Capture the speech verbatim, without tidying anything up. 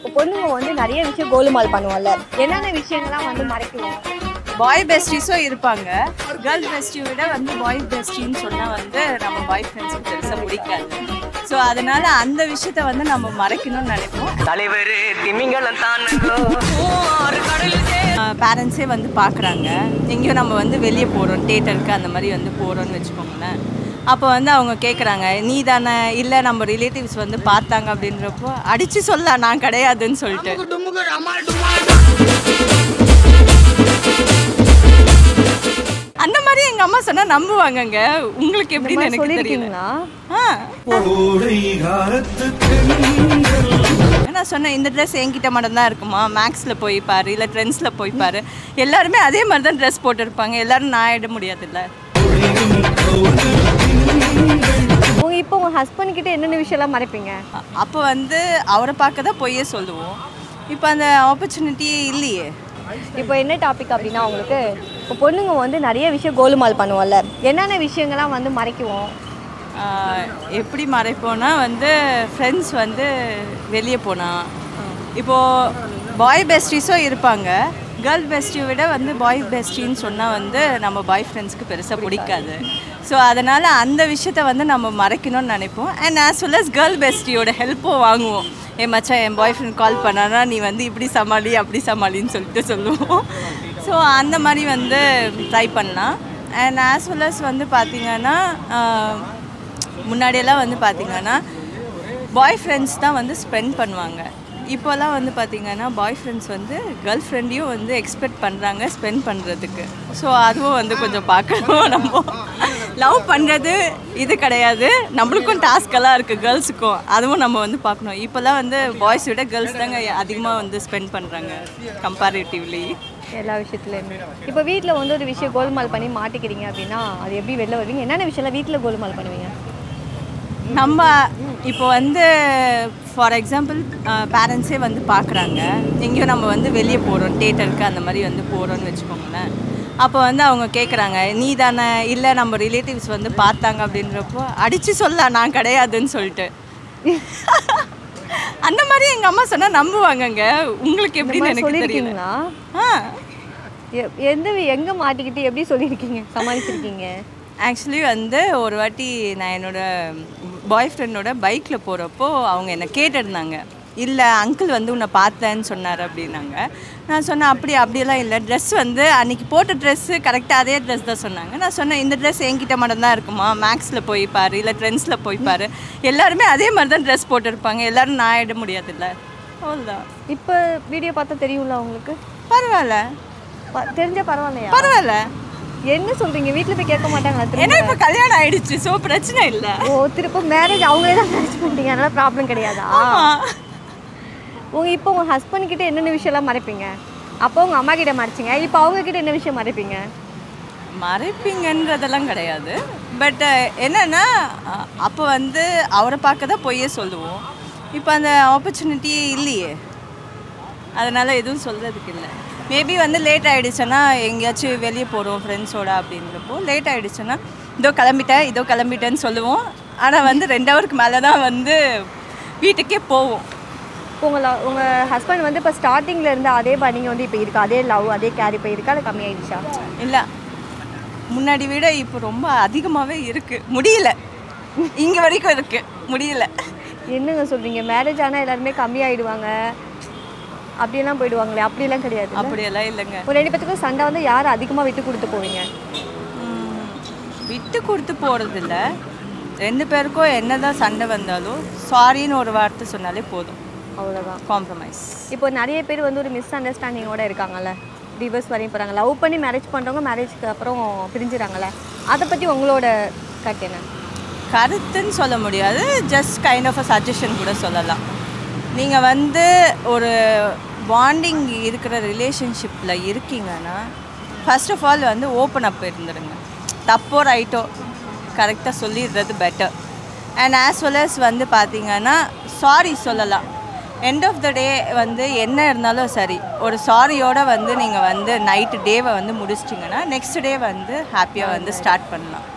இப்போ பொண்ணுங்க வந்து நிறைய விஷயம் கோலுமால் பண்ணுவோம்ல, என்னென்ன விஷயங்கள்லாம் வந்து மறைக்குவோம்? பாய் பெஸ்டிஸும் இருப்பாங்க. கேர்ள் பெஸ்டியை விட வந்து பாய் பெஸ்டின்னு சொன்னால் வந்து நம்ம பாய் ஃப்ரெண்ட்ஸுக்கு பெருசாக பிடிக்காது. ஸோ அதனால அந்த விஷயத்த வந்து நம்ம மறைக்கணும்னு நினைப்போம். தலைவர் திமிங்கலம் தான் பேரண்ட்ஸே வந்து பார்க்குறாங்க, எங்கேயும் நம்ம வந்து வெளியே போகிறோம், தியேட்டருக்கு அந்த மாதிரி வந்து போகிறோன்னு வச்சுக்கோங்களேன். அப்போ வந்து அவங்க கேட்குறாங்க, நீ தானே, இல்லை நம்ம ரிலேட்டிவ்ஸ் வந்து பார்த்தாங்க அப்படின்றப்போ அடித்து சொல்ல நான் கிடையாதுன்னு சொல்லிட்டு அந்த மாதிரி எங்க அம்மா சொன்னா நம்புவாங்கங்க. உங்களுக்கு எப்படின்னு எனக்கு தெரியல. நான் சொன்னேன், இந்த ட்ரெஸ் என்கிட்ட மட்டும் தான் இருக்குமா, மேக்ஸில் போய் பாரு, இல்லை ட்ரெண்ட்ஸில் போய் பாரு, எல்லாருமே அதே மாதிரி தான் ட்ரெஸ் போட்டிருப்பாங்க, எல்லாரும் நான் ஆயிட முடியாதுல்ல. உங்க இப்போ உங்க ஹஸ்பண்ட் கிட்ட என்னென்ன விஷயம்லாம் மறைப்பீங்க? அப்போ வந்து அவரை பார்க்க தான் பொய்யே சொல்லுவோம். இப்போ அந்த ஆப்பர்ச்சுனிட்டியே இல்லையே. இப்போ என்ன டாபிக் அப்படின்னா, உங்களுக்கு இப்போ பொண்ணுங்க வந்து நிறைய விஷயம் கோலுமால் பண்ணுவோம்ல, என்னென்ன விஷயங்கள்லாம் வந்து மறைக்குவோம்? எப்படி மறைப்போன்னா வந்து ஃப்ரெண்ட்ஸ் வந்து வெளியே போனால், இப்போது பாய் பெஸ்டிஸும் இருப்பாங்க. கேர்ள் பெஸ்டியை விட வந்து பாய் பெஸ்டின்னு சொன்னால் வந்து நம்ம பாய் ஃப்ரெண்ட்ஸ்க்கு பெருசாக பிடிக்காது. ஸோ அதனால் அந்த விஷயத்த வந்து நம்ம மறைக்கணும்னு நினைப்போம். And as well as girl பெஸ்டியோட ஹெல்ப்பும் வாங்குவோம். என் மச்சான் என் பாய் ஃப்ரெண்ட் கால் பண்ணானா நீ வந்து இப்படி சமாளி அப்படி சமாளின்னு சொல்லிட்டு சொல்லுவோம். ஸோ அந்த மாதிரி வந்து ட்ரை பண்ணலாம். அண்ட் ஆஸ் வெல் அஸ் வந்து பார்த்திங்கன்னா, முன்னாடியெல்லாம் வந்து பார்த்திங்கன்னா பாய் ஃப்ரெண்ட்ஸ் தான் வந்து ஸ்பெண்ட் பண்ணுவாங்க. இப்போல்லாம் வந்து பார்த்திங்கன்னா பாய் ஃப்ரெண்ட்ஸ் வந்து கேர்ள் ஃப்ரெண்டையும் வந்து எக்ஸ்பெக்ட் பண்ணுறாங்க ஸ்பெண்ட் பண்ணுறதுக்கு. ஸோ அதுவும் வந்து கொஞ்சம் பார்க்கணும். நம்ம லவ் பண்ணுறது இது கிடையாது, நம்மளுக்கும் டாஸ்கெல்லாம் இருக்குது கேர்ள்ஸுக்கும், அதுவும் நம்ம வந்து பார்க்கணும். இப்போல்லாம் வந்து பாய்ஸ் விட கேர்ள்ஸ் தாங்க அதிகமாக வந்து ஸ்பெண்ட் பண்ணுறாங்க கம்பேரிட்டிவ்லி எல்லா விஷயத்துலையுமே. இப்போ வீட்டில் வந்து ஒரு விஷயம் கோல்மால் பண்ணி மாட்டிக்கிறீங்க அப்படின்னா அது எப்படி வெளில வருவீங்க? என்னென்ன விஷயம்லாம் வீட்டில் கோல்மால் பண்ணுவீங்க? நம்ம இப்போ வந்து ஃபார் எக்ஸாம்பிள் பேரண்ட்ஸே வந்து பார்க்குறாங்க, எங்கேயும் நம்ம வந்து வெளியே போகிறோம், தியேட்டருக்கு அந்த மாதிரி வந்து போகிறோன்னு வச்சுக்கோங்களேன். அப்போ வந்து அவங்க கேட்குறாங்க, நீ தானே, இல்லை நம்ம ரிலேட்டிவ்ஸ் வந்து பார்த்தாங்க அப்படின்றப்போ அடித்து சொல்ல நான் கிடையாதுன்னு சொல்லிட்டு அந்த மாதிரி எங்கள் அம்மா சொன்னால் நம்புவாங்கங்க. உங்களுக்கு எப்படின்னு எனக்கு தெரியல. எந்த எங்கே மாட்டிக்கிட்டு எப்படி சொல்லியிருக்கீங்க, சமாளிச்சிருக்கீங்க? ஆக்சுவலி வந்து ஒரு வாட்டி நான் என்னோடய பாய் ஃப்ரெண்டோட பைக்கில் போகிறப்போ அவங்க என்னை கேட்டிருந்தாங்க, இல்லை அங்கிள் வந்து உன்னை பார்த்தேன்னு சொன்னார் அப்படின்னாங்க. நான் சொன்னேன், அப்படி அப்படியெல்லாம் இல்லை, ட்ரெஸ் வந்து அன்றைக்கி போட்ட ட்ரெஸ்ஸு கரெக்டாக அதே ட்ரெஸ் தான் சொன்னாங்க. நான் சொன்னேன், இந்த ட்ரெஸ் என்கிட்ட மட்டும் தான் இருக்குமா, மேக்ஸில் போய் பாரு, இல்லை ட்ரெண்ட்ஸில் போய் பாரு, எல்லாருமே அதே மாதிரி தான் ட்ரெஸ் போட்டிருப்பாங்க, எல்லோரும் நான் ஆகிட முடியாதுல்ல. அவ்வளோதான். இப்போ வீடியோ பார்த்தா தெரியும்ல உங்களுக்கு? பரவாயில்ல, தெரிஞ்சால் பரவாயில்லையா? பரவாயில்ல. என்ன சொல்றீங்க? வீட்ல போய் கேட்க மாட்டாங்களா? ஏன்னா இப்போ கல்யாணம் ஆயிடுச்சு, ஸோ பிரச்சனை இல்லை. ஓ, திருப்ப மேரேஜ் அவங்களே தான் மேரேஜ் பண்ணிட்டீங்க, அதனால ப்ராப்ளம் கிடையாதா? உங்க இப்போ உங்க ஹஸ்பண்ட் கிட்ட என்னென்ன விஷயம்லாம் மறைப்பீங்க? அப்போ உங்க அம்மா கிட்ட மறைச்சிங்க, இப்போ அவங்க கிட்ட என்ன விஷயம் மறைப்பீங்க? மறைப்பீங்கன்றதெல்லாம் கிடையாது. பட் என்னன்னா அப்போ வந்து அவரை பார்க்க தான் பொய்யே சொல்லுவோம். இப்போ அந்த ஆப்பர்ச்சுனிட்டியே இல்லையே, அதனால் எதுவும் சொல்கிறதுக்கு இல்லை. மேபி வந்து லேட் ஆகிடுச்சுன்னா, எங்கேயாச்சும் வெளியே போகிறோம் ஃப்ரெண்ட்ஸோட அப்படின்றப்போ லேட் ஆகிடுச்சுன்னா இதோ கிளம்பிட்டேன் இதோ கிளம்பிட்டேன்னு சொல்லுவோம். ஆனால் வந்து ரெண்டு ஹவருக்கு மேலே தான் வந்து வீட்டுக்கே போவோம். உங்கள் உங்கள் ஹஸ்பண்ட் வந்து இப்போ ஸ்டார்டிங்கில் இருந்து அதே பண்ணிங்க வந்து இப்போ இருக்கா, அதே லவ் அதே கேர் இப்போ இருக்கா, அது கம்மியாயிடுச்சா? இல்லை, முன்னாடி விட இப்போ ரொம்ப அதிகமாகவே இருக்குது. முடியல, இங்கே வரைக்கும் இருக்குது, முடியல. என்னங்க சொல்கிறீங்க? மேரேஜ் ஆனால் எல்லாருமே கம்மியாயிடுவாங்க அப்படியெல்லாம் போயிடுவாங்களே, அப்படியெல்லாம் கிடையாது. அப்படியெல்லாம் இல்லைங்க. ஒரு ரெண்டு பேத்துக்கும் சண்டை வந்து யார் அதிகமாக விட்டு கொடுத்து போவீங்க? விட்டு கொடுத்து போகிறது இல்லை, ரெண்டு பேருக்கும் என்ன தான் சண்டை வந்தாலும் சாரின்னு ஒரு வார்த்தை சொன்னாலே போதும், அவ்வளோதான். காம்ப்ரமைஸ். இப்போ நிறைய பேர் வந்து ஒரு மிஸ் அண்டர்ஸ்டாண்டிங்கோட இருக்காங்கல்ல, டிவோர்ஸ் வரையும் போகிறாங்க, லவ் பண்ணி மேரேஜ் பண்ணுறவங்க மேரேஜ்க்கு அப்புறம் பிரிஞ்சுறாங்கல்ல, அதை பற்றி உங்களோட கருத்து என்ன? கருத்துன்னு சொல்ல முடியாது, just kind of a suggestion கூட சொல்லலாம். நீங்கள் வந்து ஒரு பாண்டிங் இருக்கிற ரிலேஷன்ஷிப்பில் இருக்கீங்கன்னா ஃபர்ஸ்ட் ஆஃப் ஆல் வந்து ஓப்பன் அப் இருந்துடுங்க. தப்போ ரைட்டோ கரெக்டாக சொல்லிடுறது better. And as well as வந்து பார்த்திங்கன்னா சாரி சொல்லலாம். எண்ட் ஆஃப் த டே வந்து என்ன இருந்தாலும் சரி, ஒரு சாரியோடு வந்து நீங்கள் வந்து நைட்டு டேவை வந்து முடிச்சிட்டிங்கன்னா நெக்ஸ்ட் டே வந்து ஹாப்பியாக வந்து ஸ்டார்ட் பண்ணலாம்.